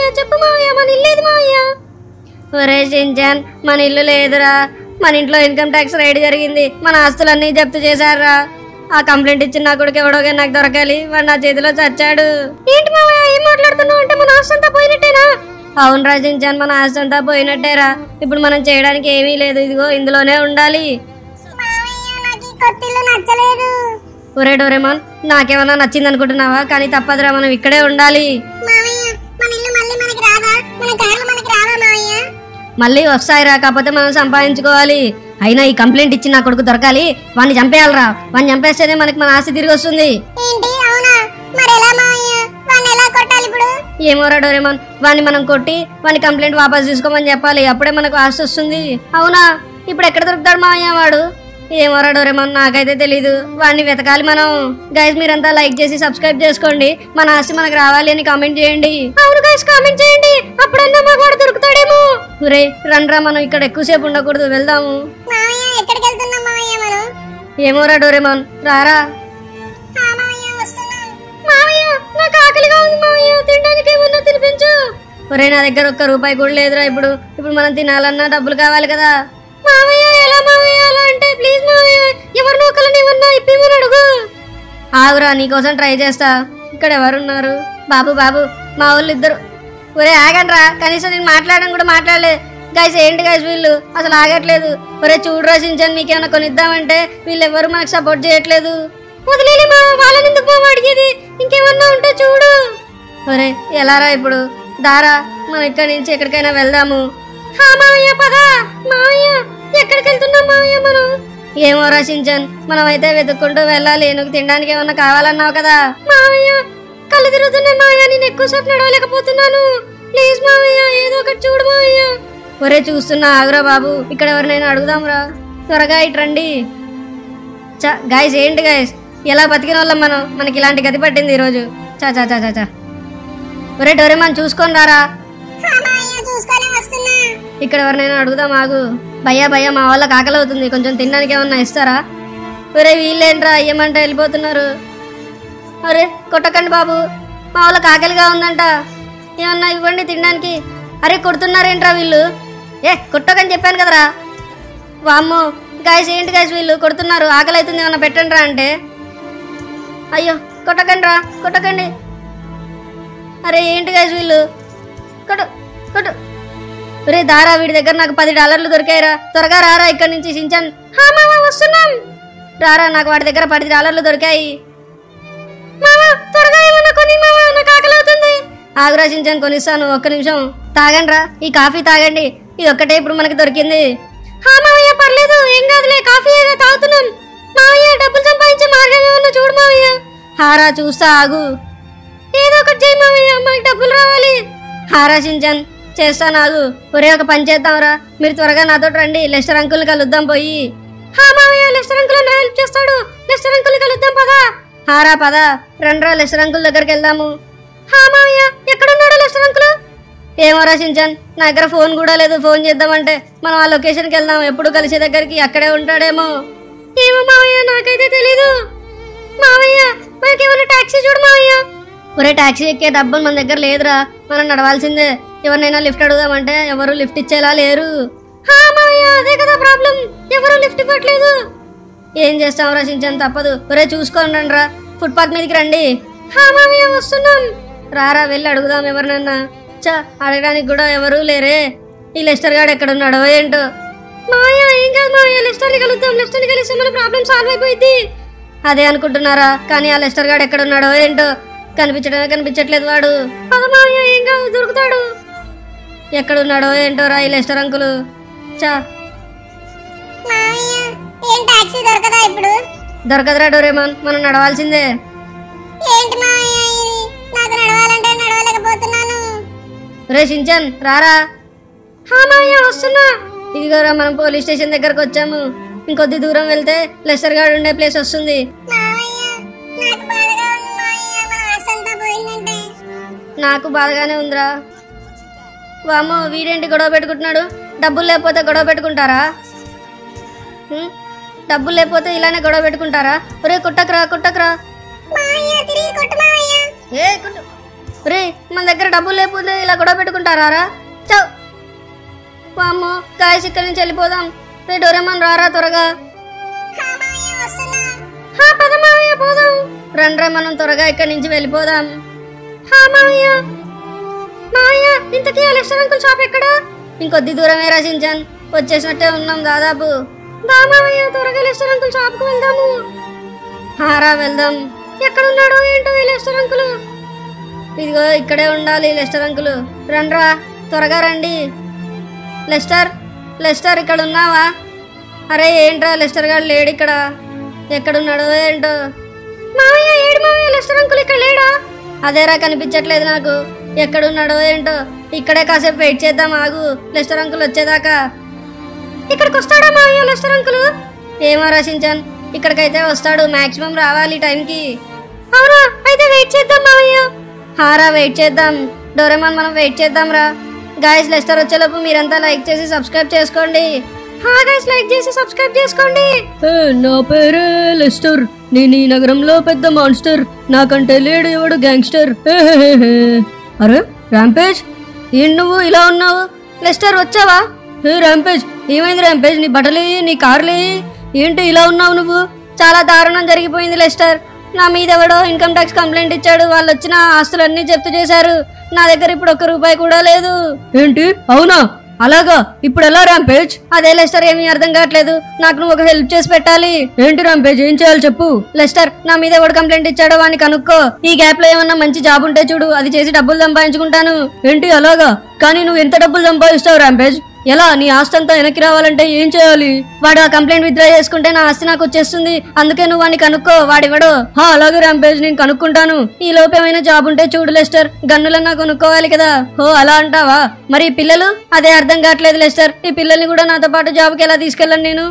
మావయ్య చెప్పు మావయ్య మన ఇల్లు లేదు మావయ్య. ఒరే షించాన్ మన ఇల్లు లేదురా. మన ఇంట్లో ఇన్కమ్ ట్యాక్స్ రైడ్ జరిగింది. మన ఆస్తులన్నీ జప్తు చేశారా. ఆ కంప్లైంట్ ఇచ్చిన నా కొడుకు ఎవడోగా నాకు దొరకాలి. వాడు నా చేతిలో చచ్చాడు. ఏంటి మావయ్య ఏం మాట్లాడుతున్నావు? అంటే మన ఆస్తి అంతా పోయినట్టేనా? అవును రాజించాను మన ఆస్తి అంతా పోయినట్టేరా. ఇప్పుడు మనం చేయడానికి ఏమీ లేదు. ఇదిగో ఇందులోనే ఉండాలి. ఒరే డోరేమాన్ నాకేమన్నా నచ్చింది అనుకుంటున్నావా? కానీ తప్పదురా మనం ఇక్కడే ఉండాలి. మళ్ళీ వస్తాయిరా కాకపోతే మనం సంపాదించుకోవాలి. అయినా ఈ కంప్లైంట్ ఇచ్చి నా కొడుకు దొరకాలి. వాడిని చంపేయాలరా. వాడిని చంపేస్తేనే మనకి మన ఆస్తి తిరిగి వస్తుంది. ఏమోరా డోరేమాన్ వాడిని మనం కొట్టి వాడిని కంప్లైంట్ వాపస్ తీసుకోమని చెప్పాలి. అప్పుడే మనకు ఆస్తి వస్తుంది. అవునా ఇప్పుడు ఎక్కడ దొరుకుతాడు మావయ్య వాడు? ఏమోరా డోరేమాన్ నాకైతే తెలీదు. వాడిని వెతకాలి మనం. గైస్ మీరంతా లైక్ చేసి సబ్స్క్రైబ్ చేసుకోండి. మన ఆస్తి మనకు రావాలి అని కామెంట్ చేయండి. అవును గైస్ కామెంట్ చేయండి. అప్పుడన్నా మాకు వాడు దొరుకుతాడేమో. ఒరే రండ్రా మనం ఇక్కడ ఎక్కువసేపు ఉండకూడదు. వెళ్దాము. ఏమోరా డోరేమాన్ రారా. నాకు ఆకలిగా ఉంది మావయ్య తినడానికి ఏమన్నా తినిపించు. ఒరే నా దగ్గర ఒక్క రూపాయి కూడా లేదురా. ఇప్పుడు మనం తినాలన్నా డబ్బులు కావాలి కదా. మావయ్య ఎలా మావయ్య అలా అంటే ప్లీజ్ మావయ్య ఎవరినో ఒకరిని ఏమన్నా ఇప్పిమని అడుగు. ఆగురా నీకోసం ట్రై చేస్తా. ఇక్కడ ఎవరున్నారు? బాబు బాబు మా వాళ్ళు ఇద్దరు. ఒరే ఆగండి రా. కనీసం నేను మాట్లాడడం కూడా మాట్లాడలే. గైస్ ఏంటి గైస్ వీళ్ళు అసలు ఆగట్లేదు. ఒరే చూడరా షించాన్ మీకేమైనా కొనిద్దామంటే వీళ్ళు ఎవరు మనకు సపోర్ట్ చేయట్లేదు. వదిలేలే మా వాళ్ళని ఎందుకు మా అడిగేది. ఇంకేమన్నా ఉంటే చూడు. ఒరే ఎలారా ఇప్పుడు? దారా మనం ఇక్కడి నుంచి ఎక్కడికైనా వెళ్దాము. మావయ్య పదా. మావయ్య ఎక్కడికి వెళ్తున్నాం మావయ్య మనం? ఏమోరా షించాన్ మనం అయితే వెతుక్కుంటూ వెళ్ళాలి. నువ్వు తినడానికి ఏమన్నా కావాలన్నావు కదా. మావయ్య కళ్ళు తిరుగుతున్నాయి మావయ్య. నేను ఎక్కువసేపు నడవలేకపోతున్నాను. ప్లీజ్ మావయ్య ఏదో ఒకటి చూడు మావయ్య. ఒరే చూస్తున్నా ఆగురా బాబు. ఇక్కడ ఎవరినైనా అడుగుదాంరా. త్వరగా ఇటు రండి. గైస్ ఏంటి గైస్ ఎలా బతికిన వాళ్ళం మనం? మనకి ఇలాంటి గతి పట్టింది ఈరోజు. చా చా చా చా. ఒరే డోరేమాన్ చూసుకొని రారా. ఇక్కడ ఎవరినైనా అడుగుదాం ఆగు. భయ్యా భయ్యా మా వాళ్ళకి ఆకలి అవుతుంది. కొంచెం తినడానికి ఏమన్నా ఇస్తారా? ఒరే వీళ్ళేంట్రా ఏమంటే వెళ్ళిపోతున్నారు. అరే కొట్టకండి బాబు మా వాళ్ళకి ఆకలిగా ఉందంట. ఏమన్నా ఇవ్వండి తినడానికి. అరే కొడుతున్నారేంట్రా వీళ్ళు? కొట్టకని చెప్పాను కదరా. వామ్మో గాయస్ ఏంటి గాయస్ వీళ్ళు కొడుతున్నారు. ఆకలి అవుతుంది ఏమన్నా పెట్టండి రా అంటే. అయ్యో కొట్టకండి రా కొట్టకండి. అరే ఏంటి గాయస్ వీళ్ళు కొట్టు కొట్టు. ఒరే దారా వీడి దగ్గర నాకు $10 దొరికాయిరా. త్వరగా రారా ఇక్కడి నుంచి షించాన్. వస్తున్నాం రారా. నాకు వాడి దగ్గర $10 దొరికాయి. త్వరగా ఏమన్నా కొని మావా నాకు ఆకలి అవుతుంది. ఆగురా షించాన్ కొనిస్తాను. ఒక్క నిమిషం తాగండి రా. ఈ కాఫీ తాగండి. ఇది ఒక్కటే ఇప్పుడు మనకి దొరికింది. మావయ్య పర్లేదు ఏం కాదులే కాఫీ తాగుతున్నాం. మావయ్య డబ్బులు సంపాదించే మార్గం ఏమన్నా చూడు మావయ్య. హారా చూస్తా ఆగు. ఏదో ఒకటి చేయి మావయ్య మనకి డబ్బులు రావాలి. హారా షించాన్ చేస్తాను ఆగు. ఒరే ఒక పని చేద్దాంరా. మీరు త్వరగా నాతో రండి. లెస్టర్ అంకుల్ని కలుద్దాం పోయి. మావయ్య లెస్టర్ అంకుల్ నా హెల్ప్ చేస్తాడు. లెస్టర్ అంకుల్ని కలుద్దాం పదా. హారా పదా రండ్రా లెస్టర్ అంకుల్ దగ్గరికి వెళ్దాము. మావయ్య ఎక్కడున్నాడు లెస్టర్ అంకుల్? ఏమోరా షించాన్ నా దగ్గర ఫోన్ కూడా లేదు. ఫోన్ చేద్దామంటే మనం ఆ లొకేషన్కి వెళ్దాం. ఎప్పుడు కలిసే దగ్గరికి అక్కడే ఉంటాడేమో. ఏమో మావయ్య నాకైతే తెలీదు. మావయ్య మనకేమన్నా టాక్సీ చూడు మావయ్య. ఒరే టాక్సీ ఎక్కే డబ్బులు మన దగ్గర లేదురా. మనం నడవాల్సిందే. ఎవరినైనా లిఫ్ట్ అడుగుదామంటే ఎవరు లిఫ్ట్ ఇచ్చేలా లేరు. మావయ్య అదే కదా ప్రాబ్లం. ఎవరు లిఫ్ట్ ఇవ్వట్లేదు. ఏం చేస్తాం రా షించాన్ తప్పదు. ఒరే చూసుకోండి రండి రా. ఫుట్పాత్ మీదకి రండి. మావయ్య వస్తున్నాం. రారా వెళ్ళి అడుగుదాం ఎవరినన్నా. అడగడానికి కూడా ఎవరు లేరే. ఈ లెస్టర్ గాడు ఎక్కడున్నాడో ఏంటో. మావయ్య ఏం కాదు మావయ్య లెస్టర్ని కలుద్దాం. లెస్టర్ని కలిస్తే మన ప్రాబ్లం సాల్వ్ అయిపోయింది. అదే అనుకుంటున్నారా? కానీ ఆ లెస్టర్ గాడు ఎక్కడున్నాడో ఏంటో. కనిపించట్లేదు వాడు. మావయ్య ఏం కాదు దొరుకుతాడు. ఎక్కడున్నాడో ఏంటో రా ఈ లెస్టర్ అంకులు. దొరకదురా డోరేమాన్ మనం నడవాల్సిందే. రే షించాన్ రారా. మావయ్య వస్తున్నా. ఇదిగోరా మనం పోలీస్ స్టేషన్ దగ్గరకు వచ్చాము. ఇంకొద్ది దూరం వెళ్తే లెస్టర్ గాడు ఉండే ప్లేస్ వస్తుంది. నాకు బాధగానే ఉందిరా. వామ్మో వీడేంటి గొడవ పెట్టుకుంటున్నాడు. డబ్బులు లేకపోతే గొడవ పెట్టుకుంటారా? డబ్బులు లేకపోతే ఇలానే గొడవ పెట్టుకుంటారా? ఒరే కుట్టకరా కుట్టకరా. రే మన దగ్గర డబ్బులు లేకపోతే ఇలా గొడవ పెట్టుకుంటారా? చౌ అమ్మో గాయస్ ఇక్కడి నుంచి వెళ్ళిపోదాం. రే డోరేమాన్ రారా త్వరగా. పద మావయ్య పోదాం. రండ్రా మనం త్వరగా ఇక్కడి నుంచి వెళ్ళిపోదాం. మావయ్య మావయ్య ఇంతకీ లెస్టర్ అంకుల్ షాప్ ఎక్కడ? ఇంకొద్ది దూరమే రా షించాన్, వచ్చేసినట్టే ఉన్నాం దాదాపు. దా మావయ్య త్వరగా లెస్టర్ అంకుల్ షాప్కి వెళ్దాము. రా వెళ్దాం. ఎక్కడున్నాడో ఏంటో ఈ లెస్టర్ అంకుల్. ఇదిగో ఇక్కడే ఉండాలి లెస్టర్ అంకుల్. రండ్రా త్వరగా రండి. లెస్టర్ లెస్టర్ ఇక్కడ ఉన్నావా? అరే ఏంట్రా లెస్టర్ గారు లేడు ఇక్కడ. ఎక్కడున్నాడో ఏంటో. మావయ్య ఏడు మావయ్య లెస్టర్ అంకుల్ ఇక్కడ లేడా? అదేరా కనిపించట్లేదు నాకు. ఎక్కడున్నాడో ఏంటో. ఇక్కడే కాసేపు వెయిట్ చేద్దాం ఆగు, లెస్టర్ అంకుల్ వచ్చేదాకా. ఇక్కడికి వస్తాడా మావయ్య లెస్టర్ అంకుల్? ఏమో రచించాన్, ఇక్కడికైతే వస్తాడు. మాక్సిమం రావాలి టైంకి. అవునా అయితే వెయిట్ చేద్దాం మావయ్య. హారా వెయిట్ చేద్దాం. డోరేమాన్ మనం వెయిట్ చేద్దాం రా. గాయస్ లెస్టర్ వచ్చేలోపు మీరంతా లైక్ చేసి సబ్స్క్రైబ్ చేసుకోండి. గాయస్ లైక్ చేసి సబ్స్క్రైబ్ చేసుకోండి. నా పేరే లెస్టర్, నేను ఈ నగరంలో పెద్ద మాన్స్టర్, నాకంటే లేడు ఎవడు గ్యాంగ్స్టర్. అరే ర్యాంపేజ్ ఏంటి నువ్వు ఇలా ఉన్నావు? లెస్టర్ వచ్చావా? ర్యాంపేజ్ ఏమైంది ర్యాంపేజ్? నీ బట్టలే నీ కార్లే ఏంటి ఇలా ఉన్నావు నువ్వు? చాలా దారుణం జరిగిపోయింది లెస్టర్. నా మీద ఎవడో ఇన్కమ్ ట్యాక్స్ కంప్లైంట్ ఇచ్చాడు. వాళ్ళు వచ్చిన ఆస్తులన్నీ జప్తు చేశారు. నా దగ్గర ఇప్పుడు 1 రూపాయి కూడా లేదు. ఏంటి అవునా? అలాగా ఇప్పుడు ఎలా ర్యాంపేజ్? అదే లెస్టర్ ఏమీ అర్థం కావట్లేదు. నాకు నువ్వు ఒక హెల్ప్ చేసి పెట్టాలి. ఏంటి ర్యాంపేజ్ ఏం చేయాలి చెప్పు. లెస్టర్ నా మీద ఎవడు కంప్లైంట్ ఇచ్చాడో వాడిని కనుక్కో. ఈ గ్యాప్ లో ఏమన్నా మంచి జాబ్ ఉంటే చూడు, అది చేసి డబ్బులు సంపాదించుకుంటాను. ఏంటి అలాగా? కానీ నువ్వు ఎంత డబ్బులు సంపాదిస్తావు ర్యాంపేజ్? ఎలా? నీ ఆస్తి అంతా వెనక్కి రావాలంటే ఏం చేయాలి? వాడు ఆ కంప్లైంట్ విత్డ్రా చేసుకుంటే నా ఆస్తి నాకు వచ్చేస్తుంది. అందుకే నువ్వు వాడిని కనుక్కో. వాడివ్వడు. అలాగే ర్యాంపేజ్ నేను కనుక్కుంటాను. ఈ లోపు ఏమైనా జాబ్ ఉంటే చూడు లెస్టర్. గన్నులన్నా కొనుక్కోవాలి కదా. అలా అంటావా? మరి ఈ పిల్లలు? అదే అర్థం కావట్లేదు లెస్టర్. ఈ పిల్లల్ని కూడా నాతో పాటు జాబ్కి ఎలా తీసుకెళ్ళను నేను?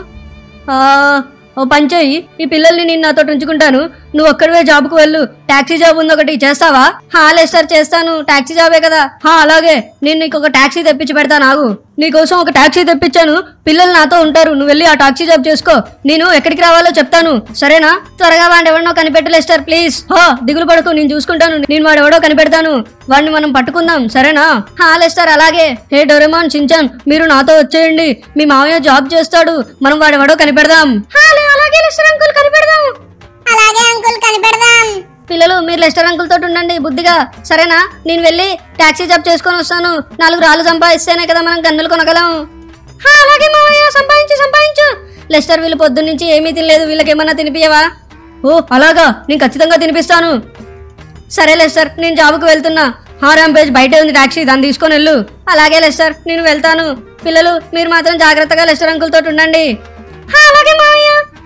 ఓ పని చెయ్యి, ఈ పిల్లల్ని నేను నాతో ఉంచుకుంటాను. నువ్వు ఒక్కడివే జాబ్కు వెళ్ళు. టాక్సీ జాబ్ ఉంది ఒకటి, చేస్తావా? లెస్టర్ చేస్తాను. టాక్సీ జాబే కదా. అలాగే నేను నీకు ఒక టాక్సీ తెప్పించి పెడతాను ఆగు. నీకోసం ఒక టాక్సీ తెప్పించాను. పిల్లలు నాతో ఉంటారు. నువ్వు వెళ్ళి ఆ టాక్సీ జాబ్ చేసుకో. నేను ఎక్కడికి రావాలో చెప్తాను సరేనా? త్వరగా వాడు ఎవడో కనిపెట్టు లెస్టర్ ప్లీజ్. దిగులు పడకు, నేను చూసుకుంటాను. నేను వాడు ఎవడో కనిపెడతాను. వాడిని మనం పట్టుకుందాం సరేనా? లెస్టర్ అలాగే. హే డోరేమాన్ షించాన్ మీరు నాతో వచ్చేయండి. మీ మామయ్య జాబ్ చేస్తాడు. మనం వాడెవడో కనిపెడదాం. అలాగే లెస్టర్ అంకుల్ కనిపెడదాం. అలాగే అంకుల్ కనిపెడదాం. పిల్లలు మీరు లెస్టర్ అంకుల్ తోటి ఉండండి బుద్ధిగా సరేనా? నేను వెళ్ళి టాక్సీ జాబ్ చేసుకొని వస్తాను. 4 రాళ్ళు సంపాదిస్తేనే కదా మనం గన్నులు కొనగలం. అలాగే మావయ్య సంపాదించు. లెస్టర్ వీళ్ళు పొద్దున్నుంచి ఏమీ తినలేదు. వీళ్ళకేమన్నా తినిపియవా? అలాగా, నేను ఖచ్చితంగా తినిపిస్తాను. సరే లెస్టర్ నేను జాబ్కు వెళ్తున్నా. ర్యాంపేజ్ బయటే ఉంది టాక్సీ, దాన్ని తీసుకొని వెళ్ళు. అలాగే లెస్టర్ నేను వెళ్తాను. పిల్లలు మీరు మాత్రం జాగ్రత్తగా లెస్టర్ అంకుల్ తోటి ఉండండి. అలాగే మావయ్య.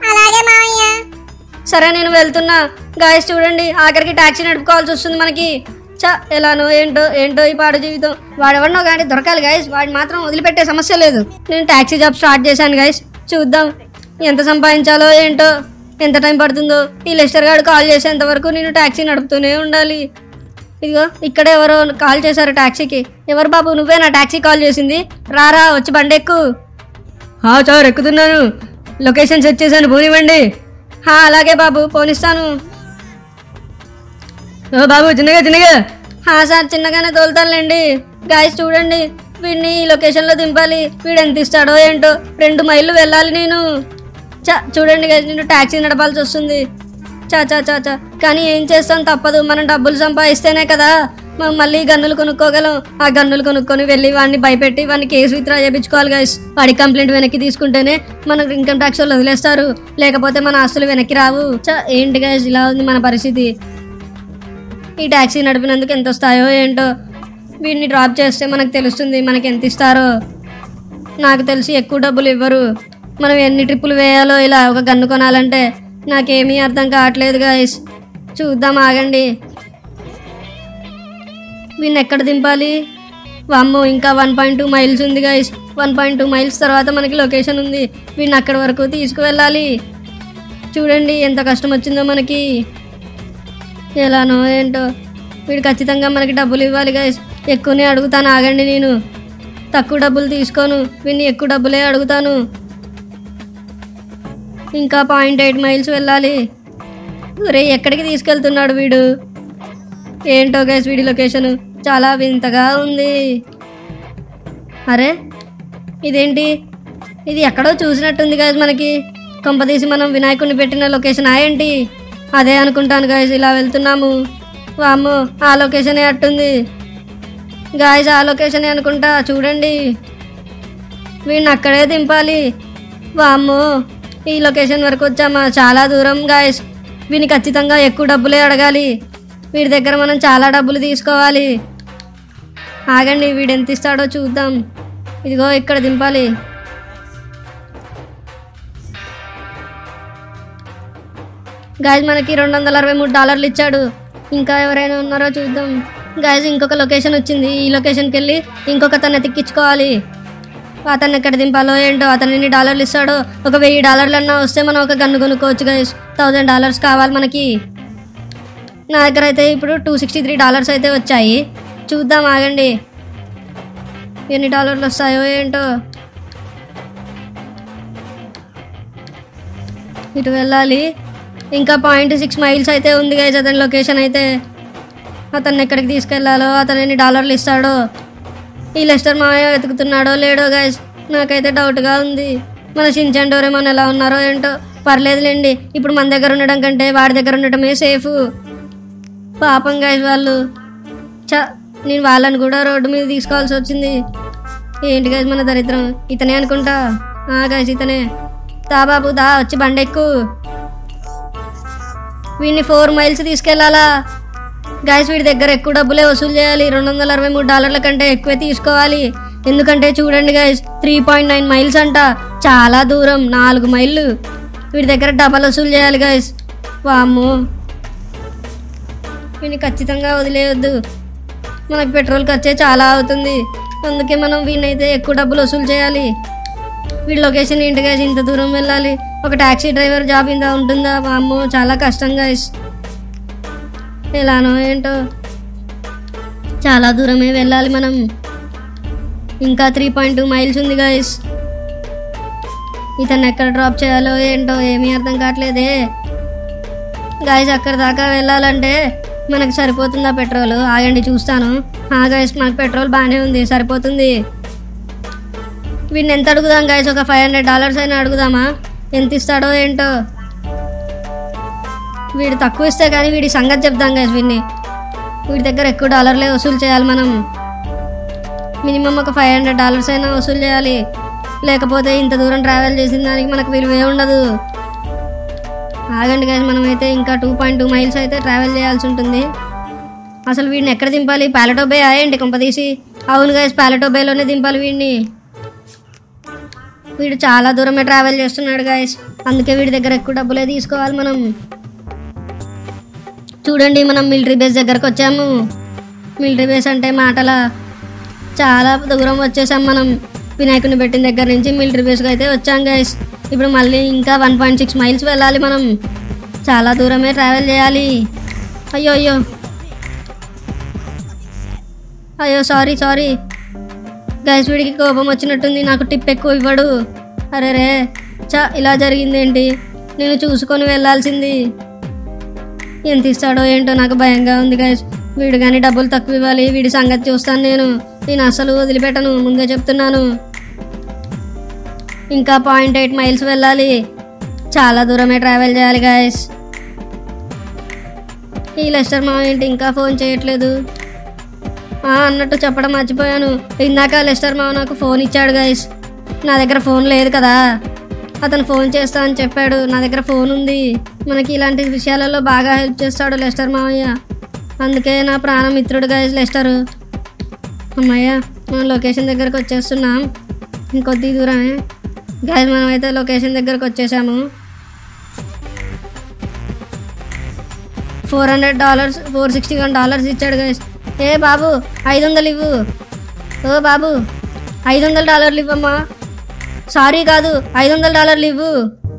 సరే నేను వెళ్తున్నా. గాయస్ చూడండి ఆఖరికి టాక్సీ నడుపుకోవాల్సి వస్తుంది మనకి. ఎలానో ఏంటో ఈ పాడు జీవితం. వాడెవడనో కానీ దొరకాలి గాయస్. వాడిని మాత్రం వదిలిపెట్టే సమస్య లేదు. నేను టాక్సీ జాబ్ స్టార్ట్ చేశాను గాయస్. చూద్దాం ఎంత సంపాదించాలో ఏంటో, ఎంత టైం పడుతుందో. ఈ లెస్టర్ గారు కాల్ చేసేంత వరకు నేను టాక్సీ నడుపుతూనే ఉండాలి. ఇదిగో ఇక్కడ ఎవరో కాల్ చేశారు టాక్సీకి. ఎవరు బాబు? నువ్వే నా టాక్సీ కాల్ చేసింది? రారా వచ్చి బండి ఎక్కు. సార్ ఎక్కుతున్నాను. లొకేషన్ సెట్ చేశాను, పోనివ్వండి. అలాగే బాబు పోనిస్తాను. బాబు చిన్నగా. సార్ చిన్నగానే తోలుతానులేండి. గాయస్ చూడండి వీడిని ఈ లొకేషన్లో దింపాలి. వీడు ఎంత ఇస్తాడో ఏంటో. 2 మైళ్ళు వెళ్ళాలి నేను. చూడండి గాయస్ నేను టాక్సీ నడపాల్సి వస్తుంది. కానీ ఏం చేస్తాం తప్పదు. మనం డబ్బులు సంపాదిస్తేనే కదా మనం మళ్ళీ గన్నులు కొనుక్కోగలం. ఆ గన్నులు కొనుక్కొని వెళ్ళి వాడిని భయపెట్టి వాడిని కేసు విత్డ్రా చేయించుకోవాలి గైస్. వాడి కంప్లైంట్ వెనక్కి తీసుకుంటేనే మనకు ఇన్కమ్ ట్యాక్స్ వాళ్ళు వదిలేస్తారు. లేకపోతే మన ఆస్తులు వెనక్కి రావు. ఏంటి గైస్ ఇలా ఉంది మన పరిస్థితి. ఈ టాక్సీ నడిపినందుకు ఎంత వస్తాయో ఏంటో. వీడిని డ్రాప్ చేస్తే మనకు తెలుస్తుంది మనకి ఎంత ఇస్తారో. నాకు తెలిసి ఎక్కువ డబ్బులు ఇవ్వరు. మనం ఎన్ని ట్రిప్పులు వేయాలో ఇలా ఒక గన్ను కొనాలంటే నాకేమీ అర్థం కావట్లేదు గైస్. చూద్దాం ఆగండి. వీడిని ఎక్కడ దింపాలి? వామ్మో ఇంకా 1.2 మైల్స్ ఉంది గైస్. 1.2 మైల్స్ తర్వాత మనకి లొకేషన్ ఉంది. వీడిని అక్కడి వరకు తీసుకువెళ్ళాలి. చూడండి ఎంత కష్టం వచ్చిందో మనకి. ఎలానో ఏంటో. వీడు ఖచ్చితంగా మనకి డబ్బులు ఇవ్వాలి గైస్. ఎక్కువనే అడుగుతాను ఆగండి. నేను తక్కువ డబ్బులు తీసుకోను. వీడిని ఎక్కువ డబ్బులే అడుగుతాను. ఇంకా 0.8 మైల్స్ వెళ్ళాలి. ఒరే ఎక్కడికి తీసుకెళ్తున్నాడు వీడు? ఏంటో గైస్ వీడి లొకేషన్ చాలా వింతగా ఉంది. అరే ఇదేంటి, ఇది ఎక్కడో చూసినట్టుంది గైస్ మనకి. కొంపదీసి మనం వినాయకుడిని పెట్టిన లొకేషన్ ఏంటి? అదే అనుకుంటాను గైస్. ఇలా వెళ్తున్నాము, వామ్మో ఆ లొకేషనే అట్టుంది గాయస్, ఆ లొకేషనే అనుకుంటా. చూడండి వీడిని అక్కడే దింపాలి. వామ్మో ఈ లొకేషన్ వరకు వచ్చామా, చాలా దూరం గాయస్. వీడిని ఖచ్చితంగా ఎక్కువ డబ్బులే అడగాలి. వీడి దగ్గర మనం చాలా డబ్బులు తీసుకోవాలి. ఆగండి, వీడు ఎంత ఇస్తాడో చూద్దాం. ఇదిగో ఇక్కడ దింపాలి. గాయస్ మనకి $263 ఇచ్చాడు. ఇంకా ఎవరైనా ఉన్నారో చూద్దాం. గాయస్ ఇంకొక లొకేషన్ వచ్చింది. ఈ లొకేషన్కి వెళ్ళి ఇంకొక తను ఎత్తిక్కించుకోవాలి. అతన్ని ఎక్కడ దింపాలో ఏంటో. అతను ఎన్ని డాలర్లు ఇస్తాడో. ఒక $1000 అన్నా వస్తే మనం ఒక గన్ను కొనుక్కోవచ్చు గాయస్. $1000 కావాలి మనకి. నా దగ్గర అయితే ఇప్పుడు $263 అయితే వచ్చాయి. చూద్దాం ఆగండి ఎన్ని డాలర్లు వస్తాయో ఏంటో. ఇటు వెళ్ళాలి. ఇంకా 0.6 మైల్స్ అయితే ఉంది గైస్ అతని లొకేషన్ అయితే. అతన్ని ఎక్కడికి తీసుకెళ్లాలో, అతను ఎన్ని డాలర్లు ఇస్తాడో. ఈ లెస్టర్ మావయ్య వెతుకుతున్నాడో లేడో గైస్, నాకైతే డౌట్గా ఉంది. మన షిన్చాన్ డోరేమోన్ ఎలా ఉన్నారో ఏంటో. పర్లేదులేండి, ఇప్పుడు మన దగ్గర ఉండడం కంటే వాడి దగ్గర ఉండటమే సేఫ్. పాపం గైస్ వాళ్ళు. నేను వాళ్ళని కూడా రోడ్డు మీద తీసుకోవాల్సి వచ్చింది. ఏంటి గైస్ మన దరిద్రం. ఇతనే అనుకుంటా. గైస్ ఇతనే. దా బాబు దా, వచ్చి బండెక్కు. వీడిని 4 మైల్స్ తీసుకెళ్లాలా గైస్. వీడి దగ్గర ఎక్కువ డబ్బులే వసూలు చేయాలి. $263 కంటే ఎక్కువే తీసుకోవాలి. ఎందుకంటే చూడండి గైస్ 3.9 మైల్స్ అంట, చాలా దూరం, 4 మైళ్ళు. వీడి దగ్గర డబ్బులు వసూలు చేయాలి గైస్. వామ్మో వీడిని ఖచ్చితంగా వదిలేయొద్దు. మనకు పెట్రోల్ ఖర్చే చాలా అవుతుంది. అందుకే మనం వీడినైతే ఎక్కువ డబ్బులు వసూలు చేయాలి. వీడి లొకేషన్ ఏంటి గైస్, ఇంత దూరం వెళ్ళాలి. ఒక ట్యాక్సీ డ్రైవర్ జాబ్ ఇంత ఉంటుందా? వామ్మో చాలా కష్టం గైస్. ఎలానో ఏంటో, చాలా దూరమే వెళ్ళాలి మనం. ఇంకా 3.2 మైల్స్ ఉంది గైస్. ఇతను ఎక్కడ డ్రాప్ చేయాలో ఏంటో ఏమీ అర్థం కావట్లేదే గైస్. అక్కడ దాకా వెళ్ళాలంటే మనకు సరిపోతుందా పెట్రోల్? ఆగండి చూస్తాను. గైస్ మనకు పెట్రోల్ బాగానే ఉంది, సరిపోతుంది. వీడిని ఎంత అడుగుదాం గైస్? ఒక $500 అయినా అడుగుదామా? ఎంత ఇస్తాడో ఏంటో. వీడు తక్కువ ఇస్తే కానీ వీడి సంగతి చెప్దాం గైస్. వీడి దగ్గర ఎక్కువ డాలర్లే వసూలు చేయాలి మనం. మినిమం ఒక $500 అయినా వసూలు చేయాలి. లేకపోతే ఇంత దూరం ట్రావెల్ చేసిన దానికి మనకు విలువే ఉండదు. ఆగండి గైస్, మనమైతే ఇంకా 2.2 మైల్స్ అయితే ట్రావెల్ చేయాల్సి ఉంటుంది. అసలు వీడిని ఎక్కడ దింపాలి? ప్యాలెటో బే ఏంటి కొంపదీసి? అవును గైస్, ప్యాలెటో బేలోనే దింపాలి వీడిని. వీడు చాలా దూరమే ట్రావెల్ చేస్తున్నాడు గైస్. అందుకే వీడి దగ్గర ఎక్కువ డబ్బులే తీసుకోవాలి మనం. చూడండి మనం మిలిటరీ బేస్ దగ్గరకు వచ్చాము. మిలిటరీ బేస్ అంటే మాటల, చాలా దూరం వచ్చేసాం మనం. వినాయకుడిని పెట్టిన దగ్గర నుంచి మిలిటరీ బేస్కి అయితే వచ్చాం గైస్. ఇప్పుడు మళ్ళీ ఇంకా 1.6 మైల్స్ వెళ్ళాలి మనం. చాలా దూరమే ట్రావెల్ చేయాలి. అయ్యో అయ్యో అయ్యో సారీ గైస్. వీడికి కోపం వచ్చినట్టుంది, నాకు టిప్ ఎక్కువ ఇవ్వడు. అరే రే ఇలా జరిగిందేంటి? నేను చూసుకొని వెళ్ళాల్సింది. ఎంత ఇస్తాడో ఏంటో నాకు భయంగా ఉంది గైస్. వీడు కానీ డబ్బులు తక్కువ ఇవ్వాలి. వీడి సంగతి చూస్తాను నేను అసలు వదిలిపెట్టను, ముందే చెప్తున్నాను. ఇంకా 0.8 మైల్స్ వెళ్ళాలి. చాలా దూరమే ట్రావెల్ చేయాలి గైస్. ఈ లెస్టర్ మామ ఏంటి ఇంకా ఫోన్ చేయట్లేదు? అన్నట్టు చెప్పడం మర్చిపోయాను. ఇందాక లెస్టర్ మామ నాకు ఫోన్ ఇచ్చాడు గైస్. నా దగ్గర ఫోన్ లేదు కదా, అతను ఫోన్ చేస్తా అని చెప్పాడు. నా దగ్గర ఫోన్ ఉంది. మనకి ఇలాంటి విషయాలలో బాగా హెల్ప్ చేస్తాడు లెస్టర్ మావయ్య. అందుకే నా ప్రాణమిత్రుడు గైస్ లెస్టరు. అమ్మయ్య మనం లొకేషన్ దగ్గరకు వచ్చేస్తున్నాం. ఇంకొద్ది దూరమే గైస్. మనమైతే లొకేషన్ దగ్గరకు వచ్చేసాము. $400 $461 ఇచ్చాడు గైస్. ఏ బాబు 500 ఇవ్వు. ఓ బాబు $500 ఇవ్వమ్మా. సారీ కాదు, $500 ఇవ్వు.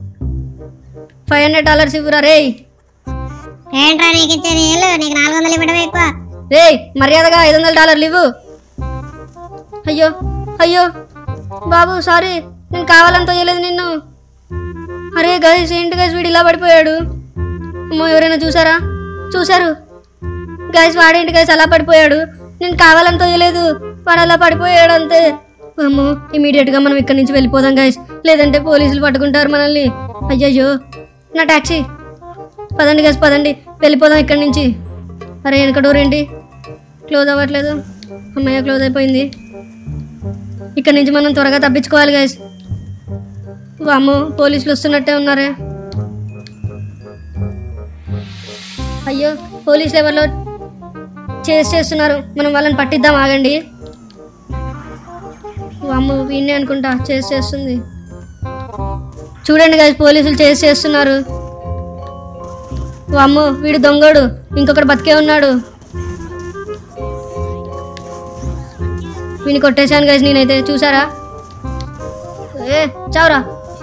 $500 ఇవ్వురా రే. ఏంట్రా నీకు ఇచ్చేది? నీకు 400 ఇవ్వడం ఎక్కువ. రే మర్యాదగా $500 ఇవ్వు. అయ్యో అయ్యో బాబు సారీ, నేను కావాలని తోయలేదు నిన్ను. అరే గైస్ ఏంటి గైస్ వీడు ఇలా పడిపోయాడు? అమ్మో ఎవరైనా చూసారు? గైస్ వాడేంటి గైస్ అలా పడిపోయాడు? నేను కావాలని తోయలేదు, వాడు అలా పడిపోయాడు అంతే. అమ్మో, ఇమీడియట్ గా మనం ఇక్కడి నుంచి వెళ్ళిపోదాం గైస్, లేదంటే పోలీసులు పట్టుకుంటారు మనల్ని. అయ్యయ్యో నా టాక్సీ. పదండి గైస్ పదండి, వెళ్ళిపోదాం ఇక్కడి నుంచి. అరే వెనక డోర్ ఏంటి క్లోజ్ అవ్వట్లేదు? అమ్మయ్య క్లోజ్ అయిపోయింది. ఇక్కడి నుంచి మనం త్వరగా తప్పించుకోవాలి గైస్. అమ్మో పోలీసులు వస్తున్నట్టే ఉన్నారే. అయ్యో పోలీసులు ఎవరిలో చేస్తున్నారు, మనం వాళ్ళని పట్టిద్దాం. ఆగండి. అమ్మో వీడిని అనుకుంటా చేస్తుంది. చూడండి గైస్ పోలీసులు చేస్తున్నారు. అమ్మో వీడు దొంగోడు, ఇంకొకటి బతికే ఉన్నాడు. వీడిని కొట్టేశాను గైస్ నేనైతే, చూసారా? ఏ చావురా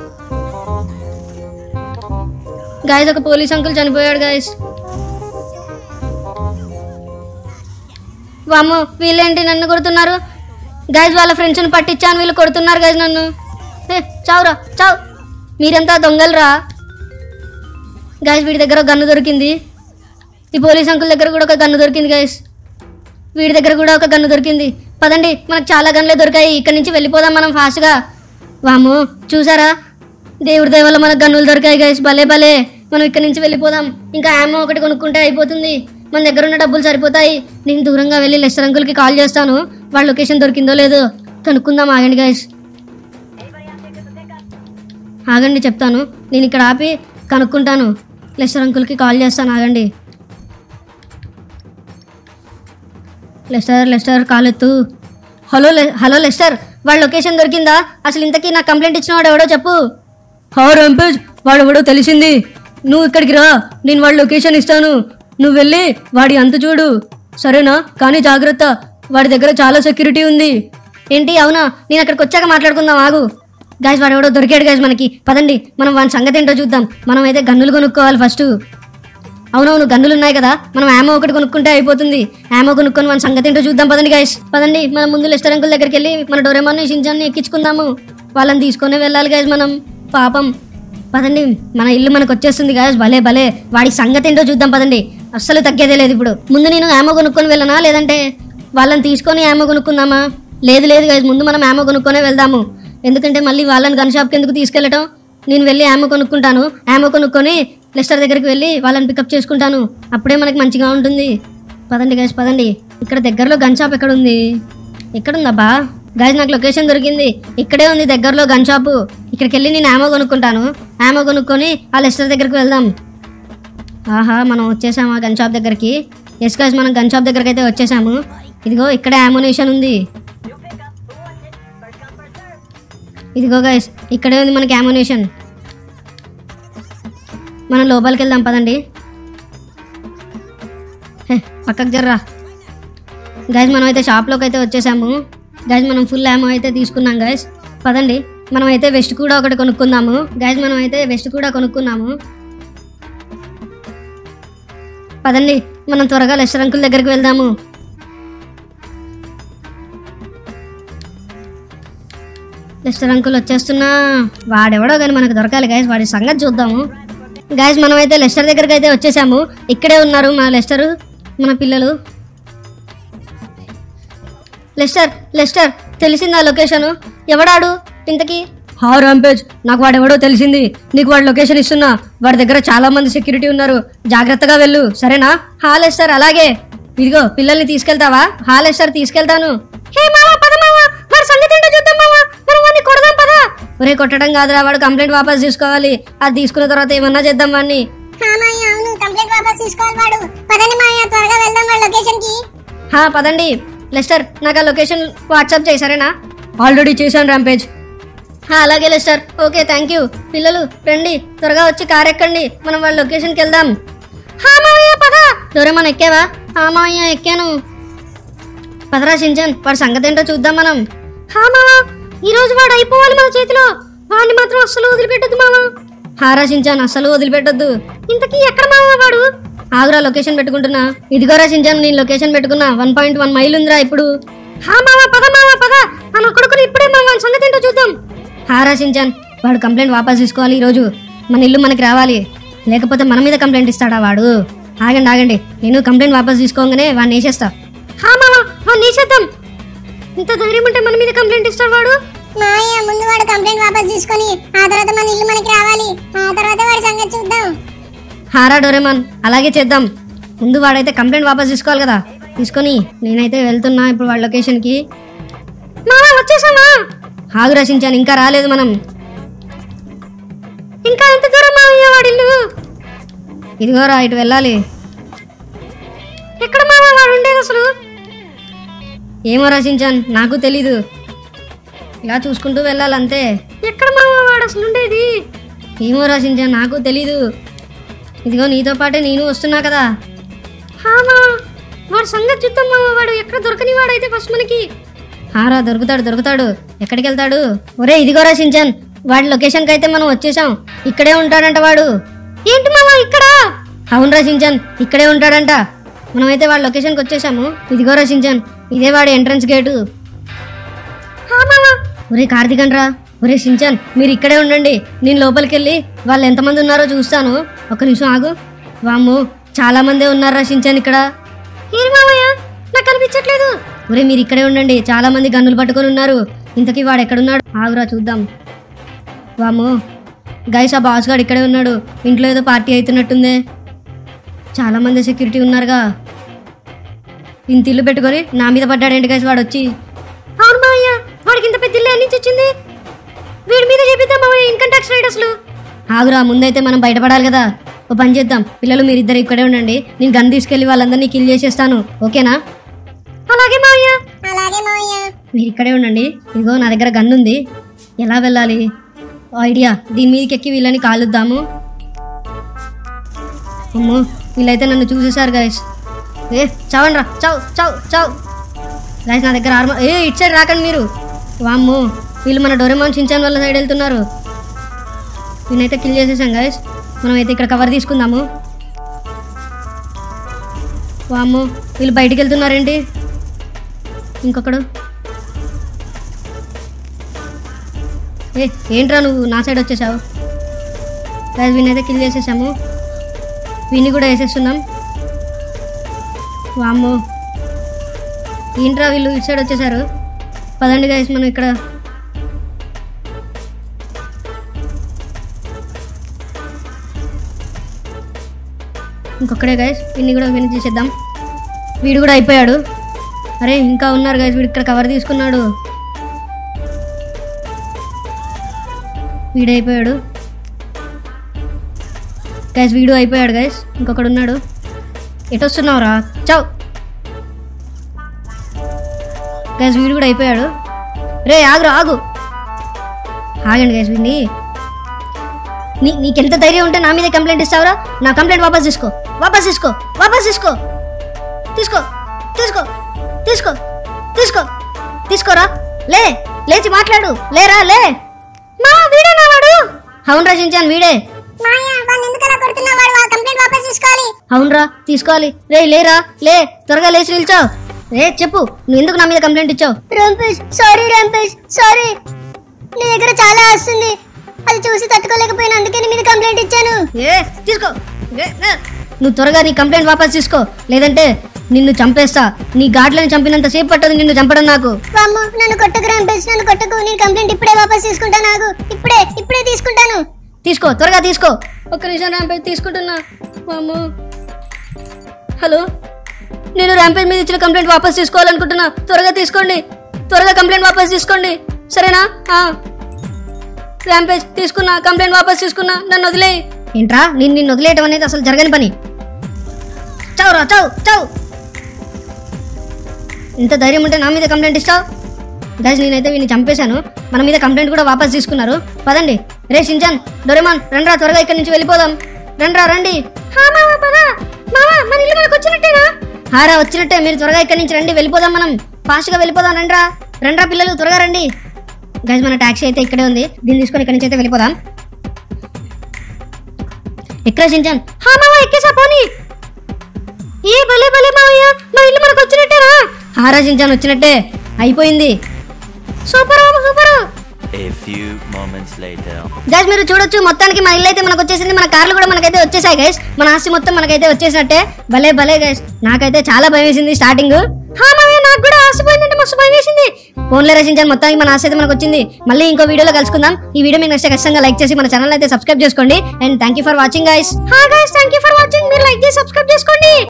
గైస్, ఒక పోలీస్ అంకుల్ చనిపోయాడు గైస్. వామ్మో వీళ్ళేంటి నన్ను కొడుతున్నారు గైస్? వాళ్ళ ఫ్రెండ్స్ని పట్టించాను, వీళ్ళు కొడుతున్నారు గైస్ నన్ను. ఏ చావురా చావు, మీరంతా దొంగలరా గైస్. వీడి దగ్గర ఒక గన్ను దొరికింది, ఈ పోలీస్ అంకుల్ దగ్గర కూడా ఒక గన్ను దొరికింది గైస్. వీడి దగ్గర కూడా ఒక గన్ను దొరికింది. పదండి మనకు చాలా గన్నులే దొరికాయి, ఇక్కడి నుంచి వెళ్ళిపోదాం మనం ఫాస్ట్గా. వామ్మో చూసారా, దేవుడి దయ వల్ల మనకు గన్నులు దొరికాయి గైస్. భలే భలే, మనం ఇక్కడి నుంచి వెళ్ళిపోదాం. ఇంకా యామో ఒకటి కొనుక్కుంటే అయిపోతుంది, మన దగ్గర ఉన్న డబ్బులు సరిపోతాయి. నేను దూరంగా వెళ్ళి లెస్టర్ అంకుల్కి కాల్ చేస్తాను, వాళ్ళ లొకేషన్ దొరికిందో లేదో కనుక్కుందాం. ఆగండి గైస్, ఆగండి చెప్తాను. నేను ఇక్కడ ఆపి కనుక్కుంటాను, లెస్టర్ అంకుల్కి కాల్ చేస్తాను. ఆగండి. లెస్టర్ కాల్ ఎత్తు. హలో లెస్టర్, వాళ్ళ లొకేషన్ దొరికిందా? అసలు ఇంతకీ నాకు కంప్లైంట్ ఇచ్చిన వాడు ఎవడో చెప్పు. హో రంపేజ్, వాడు ఎవడో తెలిసింది. నువ్వు ఇక్కడికి రా, నేను వాళ్ళ లొకేషన్ ఇస్తాను. నువ్వు వెళ్ళి వాడి అంత చూడు, సరేనా? కానీ జాగ్రత్త, వాడి దగ్గర చాలా సెక్యూరిటీ ఉంది. ఏంటి? అవునా, నేను అక్కడికి వచ్చాక మాట్లాడుకుందాం. ఆగు గాయస్, వాడు ఎవడో దొరికాడు గాయస్ మనకి. పదండి మనం వాడి సంగతి ఏంటో చూద్దాం. మనం అయితే గన్నులు కొనుక్కోవాలి ఫస్ట్. అవునవును గన్నులు ఉన్నాయి కదా, మనం యామో ఒకటి కొనుక్కుంటే అయిపోతుంది. యామో కొనుక్కొని మన సంగతి ఏంటో చూద్దాం. పదండి గాయస్ పదండి, మనం ముందు లెస్టర్ అంకుల్ దగ్గరికి వెళ్ళి మన డోరేమాన్ షించాన్ని ఎక్కించుకుందాము. వాళ్ళని తీసుకొని వెళ్ళాలి గాయస్ మనం, పాపం. పదండి, మన ఇల్లు మనకు వచ్చేస్తుంది గాయస్. భలే భలే, వాడి సంగతి ఏంటో చూద్దాం. పదండి, అస్సలు తగ్గేదే లేదు ఇప్పుడు. ముందు నేను యామో కొనుక్కొని వెళ్ళనా, లేదంటే వాళ్ళని తీసుకొని యామో కొనుక్కుందామా? లేదు గాయస్, ముందు మనం యామో కొనుక్కొనే వెళ్దాము. ఎందుకంటే మళ్ళీ వాళ్ళని గన్ షాప్కి ఎందుకు తీసుకెళ్ళటం? నేను వెళ్ళి యామో కొనుక్కుంటాను. యామో కొనుక్కొని లెస్టర్ దగ్గరికి వెళ్ళి వాళ్ళని పికప్ చేసుకుంటాను, అప్పుడే మనకి మంచిగా ఉంటుంది. పదండి గాయస్ పదండి. ఇక్కడ దగ్గరలో గన్ షాప్ ఎక్కడ ఉంది? ఎక్కడుందబ్బా గాయస్? నాకు లొకేషన్ దొరికింది, ఇక్కడే ఉంది దగ్గరలో గన్ షాపు. ఇక్కడికి వెళ్ళి నేను యామో కొనుక్కుంటాను. యామో కొనుక్కొని ఆ లెస్టర్ దగ్గరికి వెళ్దాం. ఆహా, మనం వచ్చేసాము ఆ గన్ షాప్ దగ్గరికి. ఎస్ గాయస్, మనం గన్ షాప్ దగ్గరికి అయితే వచ్చేసాము. ఇదిగో ఇక్కడే అమ్యునిషన్ ఉంది. ఇదిగో గాయస్, ఇక్కడే ఉంది మనకి అమ్యునిషన్. మనం లోపలికి వెళ్దాం పదండి. హే పక్కకు జర్రా గాయస్. మనం అయితే షాప్లోకి అయితే వచ్చేసాము గాయస్. మనం ఫుల్ యామో అయితే తీసుకున్నాం గాయస్. పదండి, మనం అయితే వెస్ట్ కూడా ఒకటి కొనుక్కుందాము గాయస్. మనం అయితే వెస్ట్ కూడా కొనుక్కున్నాము. పదండి, మనం త్వరగా లెస్టర్ అంకుల్ దగ్గరికి వెళ్దాము. లెస్టర్ అంకుల్ వచ్చేస్తున్నా. వాడెవడో కానీ మనకు దొరకాలి గాయస్, వాడి సంగతి చూద్దాము గాయస్. మనం అయితే లెస్టర్ దగ్గరికి అయితే వచ్చేసాము. ఇక్కడే ఉన్నారు మన లెస్టర్, మన పిల్లలు. లెస్టర్ తెలిసిందా లొకేషను? ఎవడాడు ఇంతకీ? హా రాంపేజ్, నాకు వాడెవడో తెలిసింది. నీకు వాడి లొకేషన్ ఇస్తున్నా. వాడి దగ్గర చాలా మంది సెక్యూరిటీ ఉన్నారు, జాగ్రత్తగా వెళ్ళు సరేనా? హా లెస్టర్, అలాగే. ఇదిగో పిల్లల్ని తీసుకెళ్తావా? హా లెస్టర్, తీసుకెళ్తాను. హే మావా, పద మావా, వాడి సంగతి ఏంటో చూద్దాం మావా. మనం వాడిని కొడదాం పద. ఒరే కొట్టడం కాదురా, వాడు కంప్లైంట్ వాపస్ తీసుకోవాలి. అది తీసుకున్న తర్వాత ఏమన్నా చేద్దాం వాడిని. అవును, కంప్లైంట్ వాపస్ తీసుకోవాలి వాడు. పదండి మావయ్య, త్వరగా వెళ్దాం వాడి లొకేషన్ కి. హా పదండి. లెస్టర్, నాకు ఆ లొకేషన్ వాట్సాప్ చేయి సరేనా? ఆల్రెడీ చేశాను రాంపేజ్. అలాగే లెస్టర్, ఓకే థ్యాంక్ యూ. పిల్లలు రండి, త్వరగా వచ్చి కార్ ఎక్కండి, మనం వాళ్ళ లొకేషన్కి వెళ్దాం. హా మావయ్య పద. డోరేమాన్ ఎక్కావా? హా మావయ్య ఎక్కాను. పదరా షించాన్, వాడి సంగతి ఏంటో చూద్దాం మనం. హా మావా, ఈరోజు వాడు అయిపోవాలి మన చేతిలో. వాడిని మాత్రం అస్సలు వదిలిపెట్టద్దు మావా. హారా షించాన్, అస్సలు వదిలిపెట్టద్దు. ఇంతకీ ఎక్కడ మావా వాడు? ఆగురా, లొకేషన్ పెట్టుకుంటున్నా. ఇదిగోరా షించాన్, నేను లొకేషన్ పెట్టుకున్నా. 1.1 మైల్ ఉందిరా ఇప్పుడు. హా మావా పద మావా పద, మన కొడుకుని ఇప్పుడే మావా సంగతి ఏంటో చూద్దాం. హారా షించాన్, వాడు కంప్లైంట్ వాపస్ తీసుకోవాలి ఈరోజు. మన ఇల్లు మనకి రావాలి, లేకపోతే మన మీద కంప్లైంట్ ఇస్తాడా వాడు? ఆగండి ఆగండి, నేను కంప్లైంట్ వాపస్ తీసుకోగానే వాడిని వేసేస్తా. మామ వాడిని వేసేద్దాం. ఇంత ధైర్యం ఉంటే మన మీద కంప్లైంట్ ఇస్తాడు వాడు. మావయ్య ముందు వాడు కంప్లైంట్ వాపస్ తీసుకొని ఆ తర్వాత మన ఇల్లు మనకి రావాలి. ఆ తర్వాత వాడి సంగతి చూద్దాం. హారా డోరేమాన్, అలాగే చేద్దాం. ముందు వాడైతే కంప్లైంట్ వాపస్ తీసుకోవాలి కదా. తీసుకొని నేనైతే వెళ్తున్నా ఇప్పుడు వాడి లొకేషన్కి. మామ వచ్చేసామా? ఆగు రచించాను, ఇంకా రాలేదు మనం. ఇంకా ఎంత దూరం మామయ్య వాడి ఇల్లు? ఇదిగోరా ఇటు వెళ్ళాలి. ఎక్కడ మామ వాడు ఉండేది అసలు? ఏమో రచించాను, నాకు తెలీదు. ఇలా చూసుకుంటూ వెళ్ళాలంతే. ఎక్కడ మామ వాడు అసలు ఉండేది? ఏమో రచించాను, నాకు తెలీదు. ఇదిగో నీతో పాటే నేను వస్తున్నా కదా. వాడు సంగతి చూద్దాం మామ. వాడు ఎక్కడ దొరకని వాడైతే ఫస్ట్ మనకి. హారా దొరుకుతాడు. ఎక్కడికి వెళ్తాడు? ఒరే ఇదిగో రచించాను, వాడి లొకేషన్కి అయితే మనం వచ్చేసాం. ఇక్కడే ఉంటాడంట వాడు. ఏంటి మామ ఇక్కడ? అవును రచించాను, ఇక్కడే ఉంటాడంట. మనమైతే వాడి లొకేషన్కి వచ్చేసాము. ఇదిగో రచించాను, ఇదే వాడి ఎంట్రన్స్ గేటు. ఒరే కార్తికన్ రా, ఒరే షించాన్, మీరు ఇక్కడే ఉండండి. నేను లోపలికి వెళ్ళి వాళ్ళు ఎంతమంది ఉన్నారో చూస్తాను. ఒక నిమిషం ఆగు. వామ్మో, చాలా మందే ఉన్నారా షించాన్ ఇక్కడ. ఏం మామయ్య, నాకు కనిపించట్లేదు. ఒరే మీరు ఇక్కడే ఉండండి, చాలా మంది గన్నులు పట్టుకొని ఉన్నారు. ఇంతకీ వాడు ఎక్కడున్నాడు? ఆగురా చూద్దాం. వామ్మో గైస్, ఆ బాస్ గాడు ఇక్కడే ఉన్నాడు. ఇంట్లో ఏదో పార్టీ అవుతున్నట్టుందే. చాలా మంది సెక్యూరిటీ ఉన్నారుగా. ఇంత ఇల్లు పెట్టుకొని నా మీద పడ్డాడేంటి గైస్ వాడు వచ్చి. అవును మామయ్య, వాడికి ఇంత పెద్ద ఇల్లు ఎన్ని నుంచి వచ్చింది? వీడి మీద చేపిద్దాం మామయ్య ఇన్కమ్ ట్యాక్స్ రైడ్ అసలు. ఆగురా, ముందైతే మనం బయటపడాలి కదా. ఓ పని చేద్దాం, పిల్లలు మీరిద్దరు ఇక్కడే ఉండండి. నేను గన్ తీసుకెళ్లి వాళ్ళందరినీ కిల్ చేసేస్తాను, ఓకేనా? అలాగే మామయ్య. మీరు ఇక్కడే ఉండండి. ఇదిగో నా దగ్గర గన్ ఉంది. ఎలా వెళ్ళాలి? ఐడియా, దీని మీదకి ఎక్కి వీళ్ళని కాలుద్దాము. అమ్మో, వీళ్ళైతే నన్ను చూసేశారు గైస్. చావండి రా, చావు గైస్. నా దగ్గర ఆర్మర్. ఇటు సైడ్ రాకండి మీరు. వామ్మో, వీళ్ళు మన డోరేమాన్ షించాన్ వాళ్ళ సైడ్ వెళ్తున్నారు. వీళ్ళైతే కిల్ చేసేసాం గైస్. మనమైతే ఇక్కడ కవర్ తీసుకుందాము. వామ్మో, వీళ్ళు బయటికి వెళ్తున్నారేంటి? ఇంకొకడు. ఏంట్రా నువ్వు నా సైడ్ వచ్చేసావు? గైస్ వీళ్ళైతే కిల్ చేసేసాము. వీడిని కూడా వేసేస్తున్నాం. వామ్మో, ఏంట్రా వీళ్ళు ఇటు సైడ్ వచ్చేసారు. పదండి గైస్, మనం ఇక్కడ ఇంకొకడే గైస్. వీడిని కూడా ఫినిష్ చేసేద్దాం. వీడు కూడా అయిపోయాడు. అరే ఇంకా ఉన్నారు గైస్. వీడు ఇక్కడ కవర్ తీసుకున్నాడు. వీడైపోయాడు గైస్. వీడు అయిపోయాడు గైస్. ఇంకొకడు ఉన్నాడు. ఎటు వస్తున్నావురా? చావ్ గైస్. వీడు కూడా అయిపోయాడు. రే ఆగు. ఆగండి గైస్. వీడిని నీకెంత ధైర్యం ఉంటే నా మీద కంప్లైంట్ ఇస్తావురా? నా కంప్లైంట్ వాపస్ తీసుకోరా. లేచి మాట్లాడు. లేరా లే. వీడేనా వాడు? అవును రచించాను, వీడే. అవునరా, తీసుకోవాలి. లేరా లే, త్వరగా లేచి నిల్చావు. చెప్పు, నువ్వు ఎందుకు నా మీద కంప్లైంట్ ఇచ్చావు? సారీ, నీ దగ్గర చాలా వస్తుంది, అది చూసి తట్టుకోలేకపోయినా, అందుకే నీ మీద కంప్లైంట్ ఇచ్చాను. తీసుకో. నువ్వు త్వరగా నీ కంప్లైంట్ వాపస్ తీసుకో, లేదంటే నిన్ను చంపేస్తా. నీ గాడ్లను చంపినంత సేపు పట్టదు నిన్ను చంపడం నాకు. నన్ను కొట్టకు రాంపేజ్, నన్ను కొట్టకు. నేను కంప్లైంట్ ఇప్పుడే వాపస్ తీసుకుంటాను. నాకు ఇప్పుడే తీసుకుంటాను. తీసుకో, త్వరగా తీసుకో. ఒక్క నిమిషం రాంపేజ్ తీసుకుంటున్నా. హలో, నేను రాంపేజ్ మీద ఇచ్చిన కంప్లైంట్ వాపస్ తీసుకోవాలనుకుంటున్నా. త్వరగా తీసుకోండి, త్వరగా కంప్లైంట్ వాపస్ తీసుకోండి, సరేనా? రాంపేజ్ తీసుకున్నా, కంప్లైంట్ వాపస్ తీసుకున్నా, నన్ను వదిలే. ఏంట్రా, నిన్ను వదిలేయటం అనేది అసలు జరగని పని. చావు. ఇంత ధైర్యం ఉంటే నా మీద కంప్లైంట్ ఇస్తావు? గైస్, నేనైతే వీడిని చంపేశాను. మన మీద కంప్లైంట్ కూడా వాపస్ తీసుకున్నారు. పదండి. రే షించాన్, డోరేమాన్, రండ్రా, త్వరగా ఇక్కడి నుంచి వెళ్ళిపోదాం. రండి. హారా, వచ్చినట్టే. మీరు త్వరగా ఇక్కడి నుంచి రండి, వెళ్ళిపోదాం. మనం ఫాస్ట్గా వెళ్ళిపోదాం. రండ్రా పిల్లలు, త్వరగా రండి. గైస్, మన టాక్సీ అయితే ఇక్కడే ఉంది. దీన్ని తీసుకొని ఇక్కడి నుంచి అయితే వెళ్ళిపోదాం. ఎక్కడ షించాన్? ఎక్కేసా, పోనీ. భలే మావయ్య, మా ఇల్లు మనకు వచ్చినట్టేనా? హారా షించాన్, వచ్చినట్టే. అయిపోయింది. Super. A few moments later. Guys మీరు చూడొచ్చు మొత్తానికి మన ఇల్లు అయితే మనకు వచ్చేసింది, మన కార్లు కూడా మనకైతే వచ్చేసాయి గైస్, మన ఆస్తి మొత్తం మనకైతే వచ్చేసినట్టే. భలే భలే గైస్, నాకైతే చాలా భయం వేసింది స్టార్టింగ్. నాకు కూడా ఆస్తి పోయిందంటే మస్తు భయం వేసింది. ఫోన్లో రచించాను, మొత్తానికి మన ఆస్తి అయితే మనకు వచ్చింది. మళ్ళీ ఇంకో వీడియోలో కలుసుకుందాం. ఈ వీడియో మీకు నచ్చితే ఖచ్చితంగా లైక్ చేసి మన ఛానల్ అయితే సబ్స్క్రైబ్ చేసుకోండి. And thank you for watching guys. Thank you for watching. మీరు లైక్ చేసి సబ్స్క్రైబ్ చేసుకోండి.